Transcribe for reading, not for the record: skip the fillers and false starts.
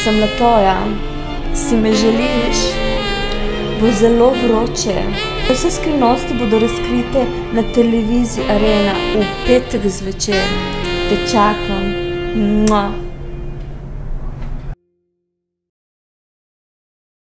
sem Latoja, si me želiš, bo zelo vroče. Vse skrivnosti bodo razkrite na televiziji Arena v petek zvečer. Te čakam.